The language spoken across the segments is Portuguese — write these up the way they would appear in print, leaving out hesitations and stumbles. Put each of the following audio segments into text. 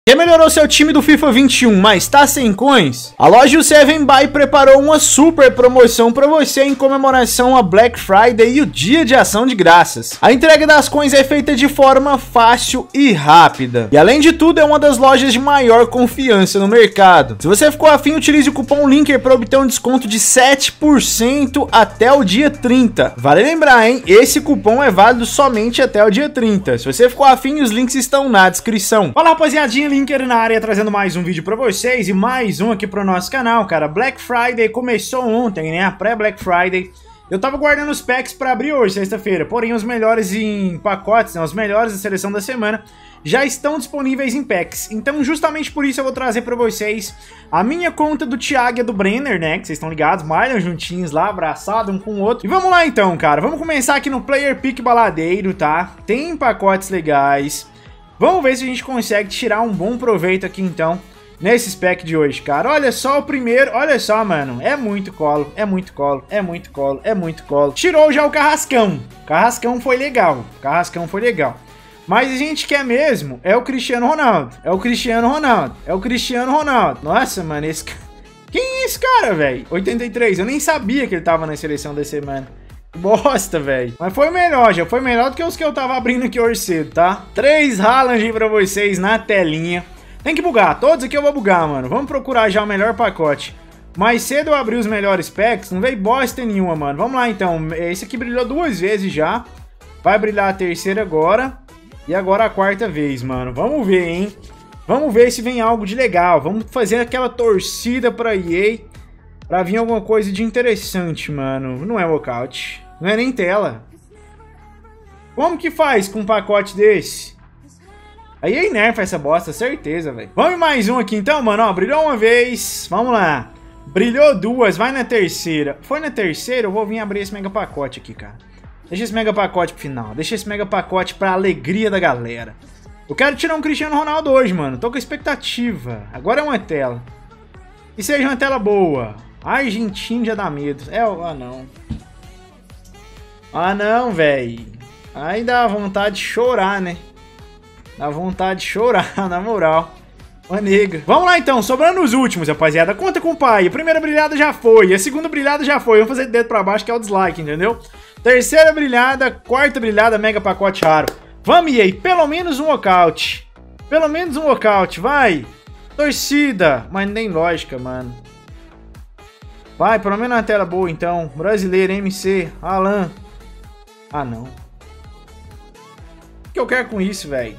Remelhorou seu time do FIFA 21, mas tá sem coins? A loja U7Buy preparou uma super promoção para você em comemoração a Black Friday e o Dia de Ação de Graças. A entrega das coins é feita de forma fácil e rápida. E além de tudo, é uma das lojas de maior confiança no mercado. Se você ficou afim, utilize o cupom LINKER para obter um desconto de 7% até o dia 30. Vale lembrar, hein? Esse cupom é válido somente até o dia 30. Se você ficou afim, os links estão na descrição. Fala, rapaziadinha, LINKER na área, trazendo mais um vídeo pra vocês e mais um aqui pro nosso canal, cara. Black Friday começou ontem, né? A pré-Black Friday. Eu tava guardando os packs pra abrir hoje, sexta-feira, porém os melhores em pacotes, né? Os melhores da seleção da semana já estão disponíveis em packs. Então, justamente por isso eu vou trazer pra vocês a minha conta do Thiago e do Brenner, né? Que vocês estão ligados, malham juntinhos lá, abraçados um com o outro. E vamos lá então, cara. Vamos começar aqui no Player Pick Baladeiro, tá? Tem pacotes legais. Vamos ver se a gente consegue tirar um bom proveito aqui, então, nesses packs de hoje, cara. Olha só o primeiro, olha só, mano. É muito colo, é muito colo, é muito colo, é muito colo. Tirou já o Carrascão. Carrascão foi legal, Carrascão foi legal. Mas a gente quer mesmo é o Cristiano Ronaldo. É o Cristiano Ronaldo. É o Cristiano Ronaldo. Nossa, mano, esse cara... Quem é esse cara, velho? 83, eu nem sabia que ele tava na seleção da semana. Bosta, velho. Mas foi melhor, já foi melhor do que os que eu tava abrindo aqui hoje cedo, tá? 3 Haaland pra vocês na telinha. Tem que bugar, todos aqui eu vou bugar, mano. Vamos procurar já o melhor pacote. Mais cedo eu abri os melhores packs, não veio bosta nenhuma, mano. Vamos lá, então. Esse aqui brilhou 2 vezes já. Vai brilhar a terceira agora. E agora a quarta vez, mano. Vamos ver, hein? Vamos ver se vem algo de legal. Vamos fazer aquela torcida pra EA. Pra vir alguma coisa de interessante, mano. Não é walkout. Não é nem tela. Como que faz com um pacote desse? Aí nerfa essa bosta, certeza, velho. Vamos em mais um aqui então, mano. Ó, brilhou uma vez. Vamos lá. Brilhou 2, vai na terceira. Foi na terceira, eu vou vir abrir esse mega pacote aqui, cara. Deixa esse mega pacote pro final. Deixa esse mega pacote pra alegria da galera. Eu quero tirar um Cristiano Ronaldo hoje, mano. Tô com expectativa. Agora é uma tela. E seja uma tela boa. Argentina já dá medo. Ah, não. Ah, não, velho. Aí dá vontade de chorar, né? Dá vontade de chorar, na moral. Uma negra. Vamos lá, então. Sobrando os últimos, rapaziada. Conta com o pai. A primeira brilhada já foi. A segunda brilhada já foi. Vamos fazer dedo pra baixo, que é o dislike, entendeu? Terceira brilhada. Quarta brilhada, mega pacote raro. Vamos, EA. Pelo menos um walkout. Pelo menos um walkout, vai. Torcida. Mas não tem lógica, mano. Vai, pelo menos uma tela boa, então. Brasileiro, MC, Alan. Ah, não. O que eu quero com isso, velho?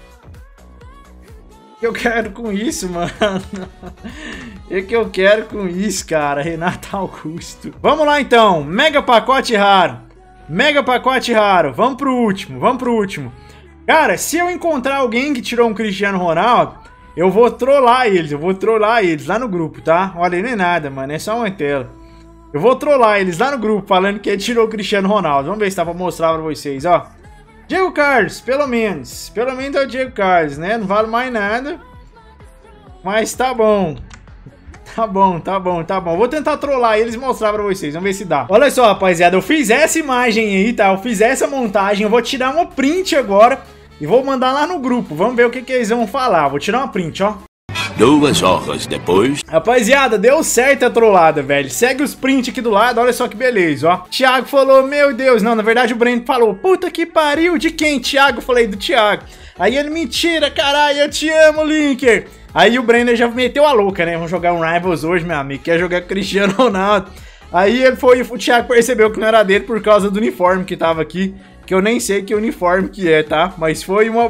O que eu quero com isso, mano? O que eu quero com isso, cara? Renato Augusto. Vamos lá, então. Mega pacote raro. Mega pacote raro. Vamos pro último, vamos pro último. Cara, se eu encontrar alguém que tirou um Cristiano Ronaldo... Eu vou trollar eles lá no grupo, tá? Olha, não é nada, mano, é só uma tela. Eu vou trollar eles lá no grupo, falando que ele tirou o Cristiano Ronaldo. Vamos ver se dá pra mostrar pra vocês, ó. Diego Carlos, pelo menos. Pelo menos é o Diego Carlos, né? Não vale mais nada. Mas tá bom. Tá bom, tá bom, tá bom. Vou tentar trollar eles e mostrar pra vocês, vamos ver se dá. Olha só, rapaziada, eu fiz essa imagem aí, tá? Eu fiz essa montagem, eu vou tirar uma print agora. E vou mandar lá no grupo, vamos ver o que eles vão falar. Vou tirar uma print, ó. 2 horas depois. Rapaziada, deu certo a trollada, velho. Segue os prints aqui do lado, olha só que beleza, ó. Thiago falou, meu Deus, não, na verdade o Breno falou, puta que pariu, de quem, Thiago? Eu falei, do Thiago. Aí ele, mentira, caralho, eu te amo, Linker. Aí o Breno já meteu a louca, né? Vamos jogar um Rivals hoje, meu amigo, quer jogar Cristiano Ronaldo. Aí ele foi, o Thiago percebeu que não era dele por causa do uniforme que tava aqui. Que eu nem sei que uniforme que é, tá? Mas foi uma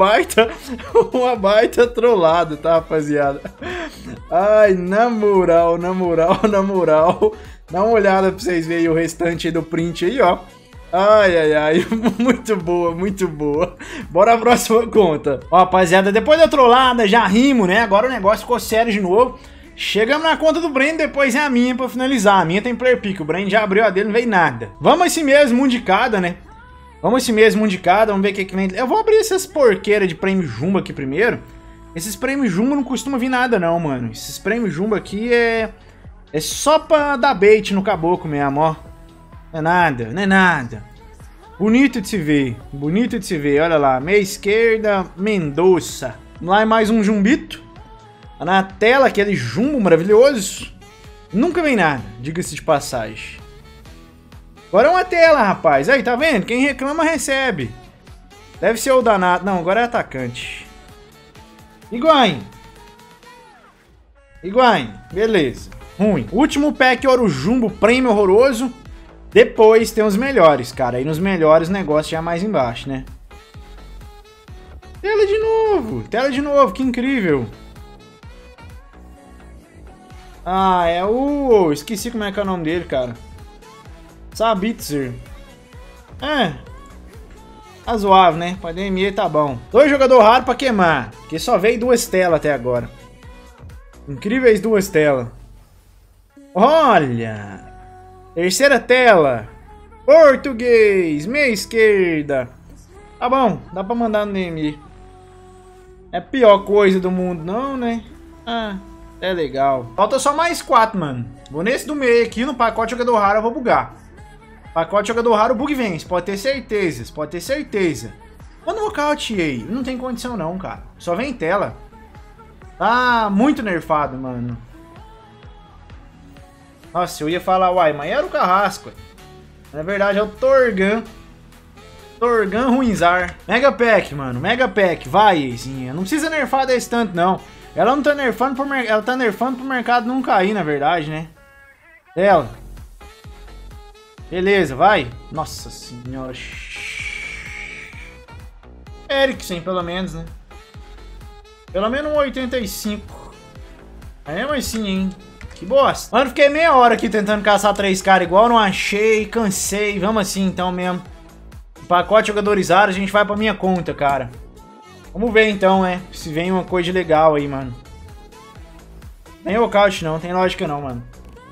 baita trollada, tá, rapaziada? Ai, na moral. Dá uma olhada pra vocês verem o restante do print aí, ó. Ai. Muito boa. Bora a próxima conta. Ó, rapaziada, depois da trollada, já rimo, né? Agora o negócio ficou sério de novo. Chegamos na conta do Breno, depois é a minha pra finalizar. A minha tem player pick, o Breno já abriu a dele, não veio nada. Vamos assim mesmo, um de cada, né? Vamos ver o que vem. Eu vou abrir essas porqueiras de prêmio Jumbo aqui primeiro. Esses prêmios Jumbo não costuma vir nada não, mano. Esses prêmios Jumbo aqui é só pra dar bait no caboclo mesmo, ó. Não é nada. Bonito de se ver, olha lá. Meia esquerda, Mendoza. Lá é mais um jumbito. Na tela, aquele jumbo maravilhoso. Nunca vem nada, diga-se de passagem. Agora é uma tela, rapaz. Aí, tá vendo? Quem reclama, recebe. Deve ser o danado. Não, agora é atacante. Higuaín. Higuaín, beleza. Ruim. Último pack ouro jumbo, prêmio horroroso. Depois tem os melhores, cara. Aí nos melhores o negócio já é mais embaixo, né? Tela de novo. Tela de novo, que incrível. Ah, é o... Esqueci como é que é o nome dele, cara. Sabitzer. É. Razoável, né? Pra DME tá bom. 2 jogadores raros pra queimar. Porque só veio 2 telas até agora. Incríveis 2 telas. Olha! Terceira tela. Português. Meia esquerda. Tá bom. Dá pra mandar no DME. É a pior coisa do mundo, não, né? Ah, é legal. Falta só mais 4, mano. Vou nesse do meio aqui, no pacote jogador raro, eu vou bugar. Pacote jogador raro, o bug vence. Pode ter certeza. Pode ter certeza. Quando nocauteei, não tem condição não, cara. Só vem tela. Tá muito nerfado, mano. Nossa, eu ia falar, uai, mas era o Carrasco. Na verdade é o Torgan. Torgan Ruinzar. Mega Pack, mano. Mega Pack. Vai, Eizinha. Não precisa nerfar desse tanto, não. Ela não tá nerfando por ela tá nerfando pro mercado não cair, na verdade, né? Ela. Beleza, vai. Nossa senhora. Eriksen, pelo menos, né? Pelo menos um 85. É mesmo assim, hein? Que bosta. Mano, fiquei meia hora aqui tentando caçar 3 caras igual, não achei, cansei. Vamos assim, então mesmo. Pacote jogadores raros, a gente vai pra minha conta, cara. Vamos ver então, né? Se vem uma coisa legal aí, mano. Nem walkout não, tem lógica não, mano.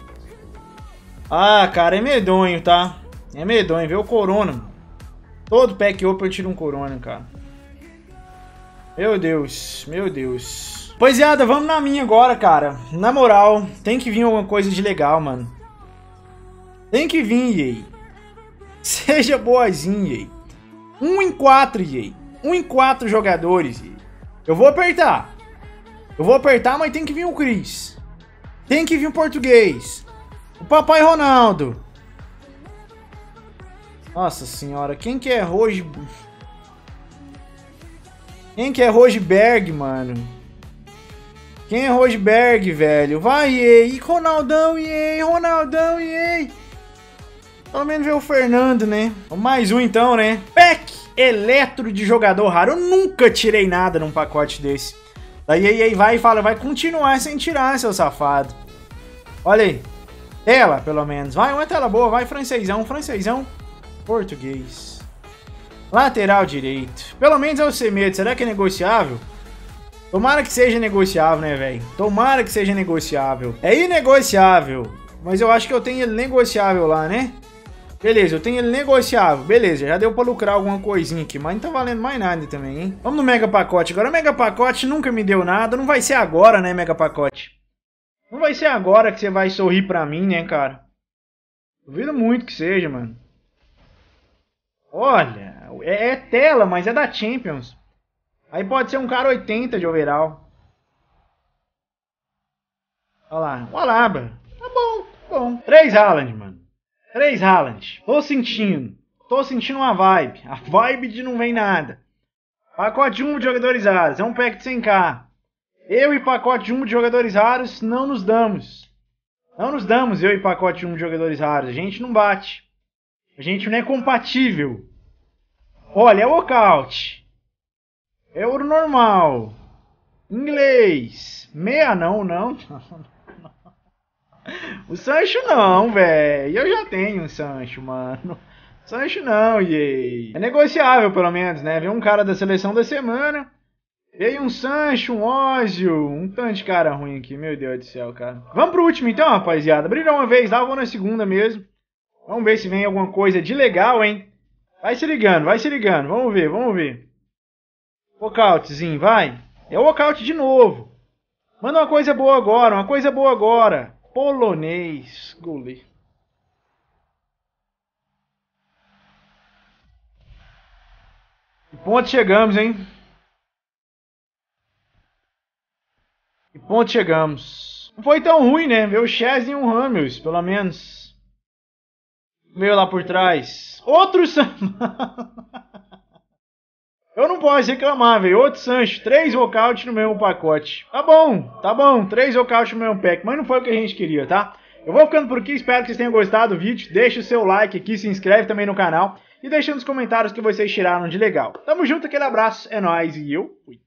Ah, cara, é medonho, tá? É medonho, vê o Corona, mano. Todo pack open eu tiro um Corona, cara. Meu Deus, meu Deus. Rapaziada, vamos na minha agora, cara. Na moral, tem que vir alguma coisa de legal, mano. Tem que vir, EA. Seja boazinha, EA. 1 em 4, EA. 1 em 4 jogadores, EA. Eu vou apertar. Eu vou apertar, mas tem que vir o Chris. Tem que vir o português. O Papai Ronaldo. Nossa senhora, quem que é Roge... Quem que é Rosberg, mano? Quem é Rosberg, velho? Vai, EA. Ronaldão, EA. Ronaldão, EA. Pelo menos ver o Fernando, né? Mais um então, né? Pack Eletro de jogador raro. Eu nunca tirei nada num pacote desse. Daí a EA vai e fala, vai continuar sem tirar, seu safado. Olha aí. Tela, pelo menos. Vai, uma tela boa. Vai, francesão, francesão. Português. Lateral direito. Pelo menos é o Semedo. Será que é negociável? Tomara que seja negociável, né, velho? Tomara que seja negociável. É inegociável. Mas eu acho que eu tenho ele negociável lá, né? Beleza, eu tenho ele negociável. Beleza, já deu pra lucrar alguma coisinha aqui. Mas não tá valendo mais nada também, hein? Vamos no Mega Pacote. Agora, o Mega Pacote nunca me deu nada. Não vai ser agora, né, Mega Pacote? Não vai ser agora que você vai sorrir pra mim, né, cara? Duvido muito que seja, mano. Olha, é tela, mas é da Champions. Aí pode ser um cara 80 de overall. Olha lá, o Alaba. Tá bom, tá bom. 3 Haaland, mano. 3 Haaland. Tô sentindo. Tô sentindo uma vibe. A vibe de não vem nada. Pacote jumbo de jogadores raros. É um pack de 100k. Eu e pacote jumbo de jogadores raros não nos damos. Não nos damos, eu e pacote jumbo de jogadores raros. A gente não bate. A gente não é compatível. Olha, é walkout. É ouro normal. Inglês. Meia não, não. O Sancho não, velho. Eu já tenho um Sancho, mano. Sancho não, EA. É negociável, pelo menos, né? Veio um cara da seleção da semana. Veio um Sancho, um Ozil. Um tanto de cara ruim aqui, meu Deus do céu, cara. Vamos pro último então, rapaziada. Brilhou uma vez lá, eu vou na segunda mesmo. Vamos ver se vem alguma coisa de legal, hein? Vai se ligando, vai se ligando. Vamos ver, vamos ver. Walkoutzinho, vai. É o walkout de novo. Manda uma coisa boa agora, uma coisa boa agora. Polonês. Goleiro. Que ponto chegamos, hein? Que ponto chegamos? Não foi tão ruim, né? Ver o Chaz e um Ramos, pelo menos. Veio lá por trás. Outro Eu não posso reclamar, velho. Outro Sancho. 3 walkouts no mesmo pacote. Tá bom. 3 walkouts no mesmo pack. Mas não foi o que a gente queria, tá? Eu vou ficando por aqui. Espero que vocês tenham gostado do vídeo. Deixa o seu like aqui. Se inscreve também no canal. E deixa nos comentários o que vocês tiraram de legal. Tamo junto. Aquele abraço. É nóis. E eu fui.